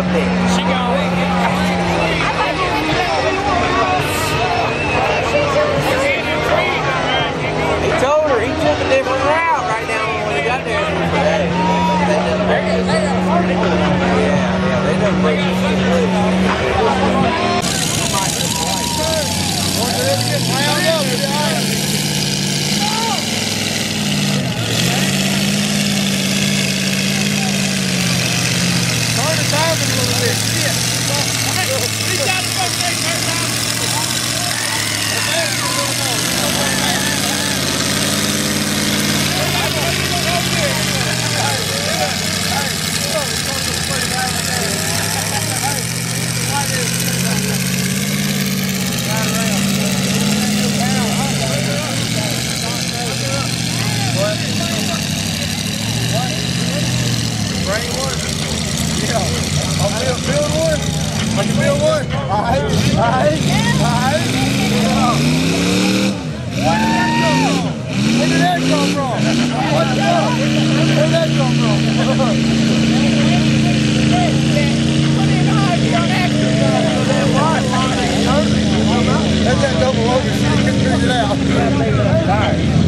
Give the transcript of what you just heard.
up there. She gone. He told her he took a different route right now when he got there. Yeah, they done break this shit loose. Turn the tires a little bit. Shit. He's got the fucking thing turned down. Build one. I can build one. All right. Where did that come from? What the fuck? Where did that come from? That's that double over shit. You can figure it out.